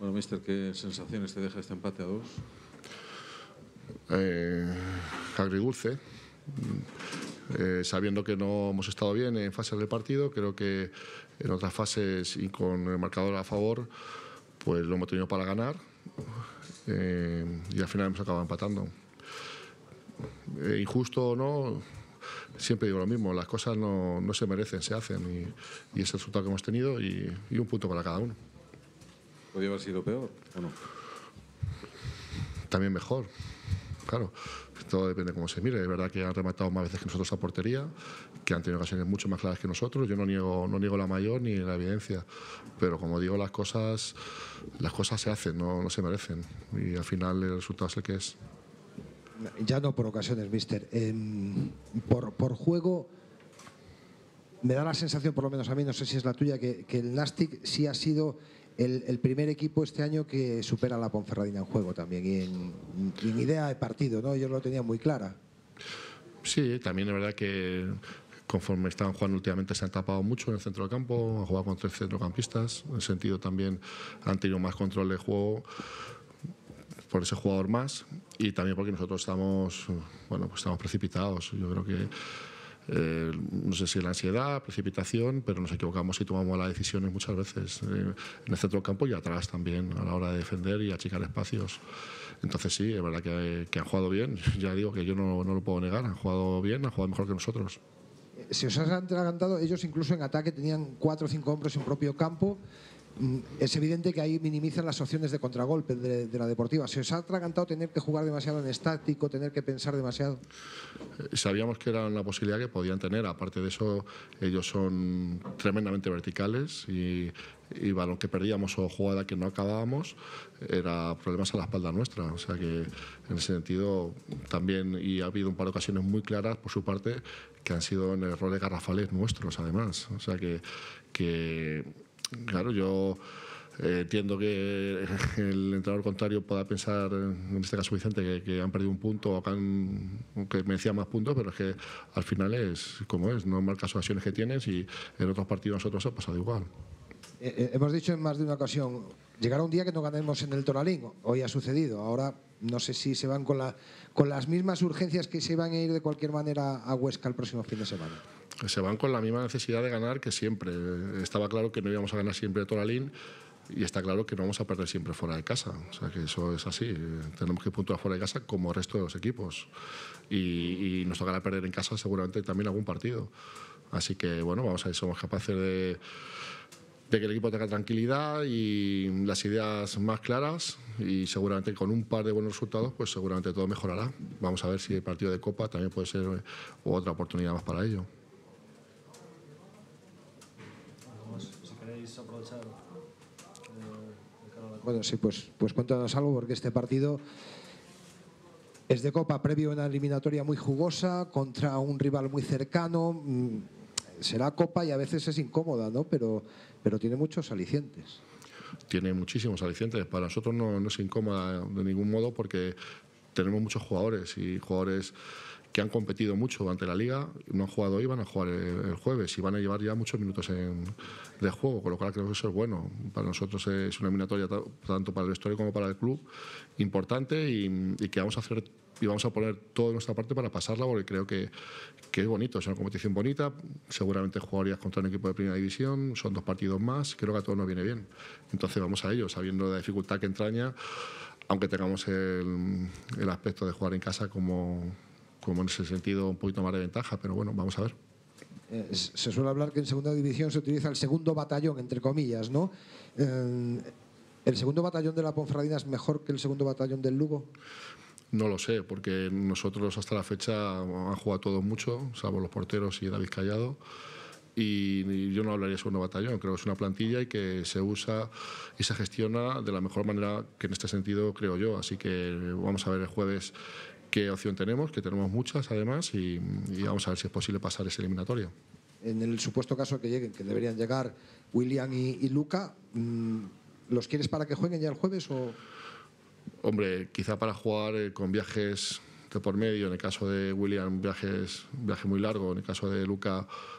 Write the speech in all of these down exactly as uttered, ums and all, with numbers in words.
Bueno, míster, ¿qué sensaciones te deja este empate a dos? Eh, agridulce. Eh, sabiendo que no hemos estado bien en fases del partido, creo que en otras fases y con el marcador a favor, pues lo hemos tenido para ganar, eh, y al final hemos acabado empatando. Eh, injusto o no, siempre digo lo mismo, las cosas no, no se merecen, se hacen, y, y es el resultado que hemos tenido, y, y un punto para cada uno. ¿Podría haber sido peor o no? También mejor, claro. Todo depende de cómo se mire. Es verdad que han rematado más veces que nosotros a portería, que han tenido ocasiones mucho más claras que nosotros. Yo no niego, no niego la mayor ni la evidencia, pero como digo, las cosas, las cosas se hacen, no, no se merecen, y al final el resultado es el que es. Ya no por ocasiones, míster. Eh, por, por juego, me da la sensación, por lo menos a mí, no sé si es la tuya, que, que el Nàstic sí ha sido el, el primer equipo este año que supera a la Ponferradina en juego también, y en, y en idea de partido, ¿no? Ellos lo tenían muy clara. Sí, también es verdad que conforme estaban jugando últimamente se han tapado mucho en el centro del campo, han jugado con tres centrocampistas, en el sentido también han tenido más control de juego por ese jugador más, y también porque nosotros estamos, bueno, pues estamos precipitados. Yo creo que Eh, no sé si la ansiedad, precipitación, pero nos equivocamos y tomamos las decisiones muchas veces, eh, en el centro del campo y atrás también, a la hora de defender y achicar espacios. Entonces sí, es verdad que, que han jugado bien. Ya digo que yo no, no lo puedo negar, han jugado bien, han jugado mejor que nosotros. Se os han atragantado, ellos incluso en ataque tenían cuatro o cinco hombres en propio campo. Es evidente que ahí minimizan las opciones de contragolpe de, de la Deportiva. ¿Se os ha atragantado tener que jugar demasiado en estático, tener que pensar demasiado? Sabíamos que era una posibilidad que podían tener. Aparte de eso, ellos son tremendamente verticales, y, y balón que perdíamos o jugada que no acabábamos era problemas a la espalda nuestra. O sea que en ese sentido también, y ha habido un par de ocasiones muy claras por su parte que han sido en errores garrafales nuestros además. O sea que, que claro, yo eh, entiendo que el entrenador contrario pueda pensar, en este caso Vicente, que, que han perdido un punto o que, han, que merecían más puntos, pero es que al final es como es, no marcas ocasiones que tienes, y en otros partidos nosotros ha pasado igual. Eh, hemos dicho en más de una ocasión, llegará un día que no ganemos en el Toralín. Hoy ha sucedido. Ahora no sé si se van con, la, con las mismas urgencias que se van a ir de cualquier manera a Huesca el próximo fin de semana. Se van con la misma necesidad de ganar que siempre. Estaba claro que no íbamos a ganar siempre el Toralín, y está claro que no vamos a perder siempre fuera de casa. O sea que eso es así. Tenemos que puntuar fuera de casa como el resto de los equipos, y, y nos tocará perder en casa seguramente también algún partido. Así que bueno, vamos a ver si somos capaces de, de que el equipo tenga tranquilidad y las ideas más claras, y seguramente con un par de buenos resultados pues seguramente todo mejorará. Vamos a ver si el partido de Copa también puede ser otra oportunidad más para ello. Si queréis aprovechar. Bueno, sí, pues, pues cuéntanos algo, porque este partido es de Copa previo a una eliminatoria muy jugosa contra un rival muy cercano. Será Copa y a veces es incómoda, ¿no? Pero, pero tiene muchos alicientes. Tiene muchísimos alicientes. Para nosotros no, no es incómoda de ningún modo, porque tenemos muchos jugadores, y jugadores que han competido mucho durante la Liga, no han jugado hoy, van a jugar el, el jueves, y van a llevar ya muchos minutos en, de juego, con lo cual creo que eso es bueno. Para nosotros es una eliminatoria tanto para el vestuario como para el club importante, y, y que vamos a hacer y vamos a poner toda nuestra parte para pasarla, porque creo que, que es bonito, es una competición bonita. Seguramente jugarías contra un equipo de primera división, son dos partidos más, creo que a todos nos viene bien. Entonces vamos a ello, sabiendo la dificultad que entraña, aunque tengamos el, el aspecto de jugar en casa como, como en ese sentido un poquito más de ventaja, pero bueno, vamos a ver. Eh, se suele hablar que en segunda división se utiliza el segundo batallón, entre comillas, ¿no? Eh, ¿El segundo batallón de la Ponferradina es mejor que el segundo batallón del Lugo? No lo sé, porque nosotros hasta la fecha han jugado todos mucho, salvo los porteros y David Callado, y yo no hablaría de segundo batallón. Creo que es una plantilla y que se usa y se gestiona de la mejor manera, que en este sentido creo yo. Así que vamos a ver el jueves qué opción tenemos, que tenemos muchas además, y, y vamos a ver si es posible pasar esa eliminatoria. En el supuesto caso que lleguen, que deberían llegar William y, y Luca, ¿los quieres para que jueguen ya el jueves o...? Hombre, quizá para jugar eh, con viajes de por medio, en el caso de William viajes, viaje muy largo, en el caso de Luca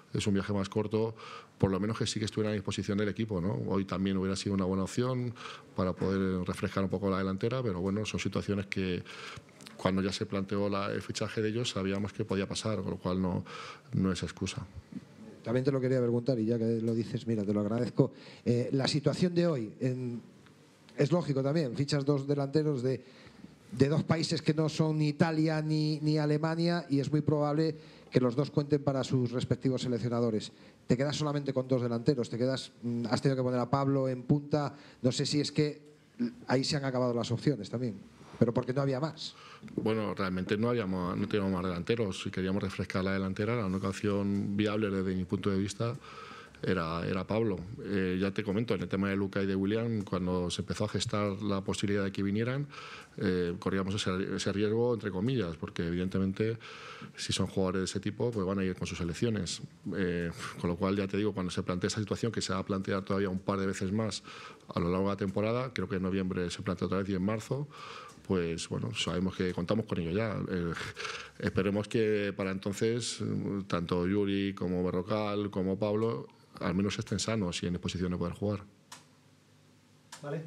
es un viaje más corto, por lo menos que sí que estuviera a disposición del equipo, ¿no? Hoy también hubiera sido una buena opción para poder refrescar un poco la delantera, pero bueno, son situaciones que cuando ya se planteó la, el fichaje de ellos sabíamos que podía pasar, con lo cual no, no es excusa. También te lo quería preguntar, y ya que lo dices, mira, te lo agradezco. Eh, la situación de hoy, en, es lógico también, fichas dos delanteros de, de dos países que no son ni Italia ni, ni Alemania, y es muy probable que los dos cuenten para sus respectivos seleccionadores. Te quedas solamente con dos delanteros, te quedas, has tenido que poner a Pablo en punta, no sé si es que ahí se han acabado las opciones también, pero porque no había más. Bueno, realmente no habíamos, no teníamos más delanteros. Si queríamos refrescar la delantera, la única opción viable desde mi punto de vista era, era Pablo. Eh, ya te comento, en el tema de Luka y de William, cuando se empezó a gestar la posibilidad de que vinieran, eh, corríamos ese, ese riesgo, entre comillas, porque evidentemente si son jugadores de ese tipo, pues van a ir con sus selecciones. Eh, con lo cual, ya te digo, cuando se plantea esa situación, que se va a plantear todavía un par de veces más a lo largo de la temporada, creo que en noviembre se plantea otra vez y en marzo, pues bueno, sabemos que contamos con ello ya. Eh, esperemos que para entonces tanto Yuri como Berrocal como Pablo al menos estén sanos y en disposición de poder jugar. Vale.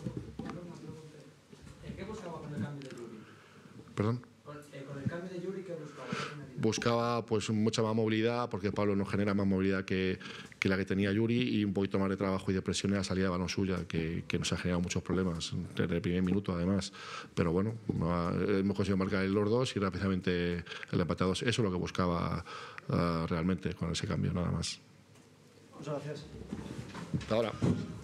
¿Qué buscaba con el cambio de Yuri? ¿Perdón? Con, eh, con el cambio de Yuri, ¿qué buscaba? Buscaba pues mucha más movilidad, porque Pablo no genera más movilidad que, que la que tenía Yuri, y un poquito más de trabajo y de presión en la salida de balón suya, que, que nos ha generado muchos problemas desde el primer minuto además. Pero bueno, hemos conseguido marcar los dos y rápidamente el empate a dos. Eso es lo que buscaba uh, realmente con ese cambio, nada más. Muchas gracias. Hasta ahora.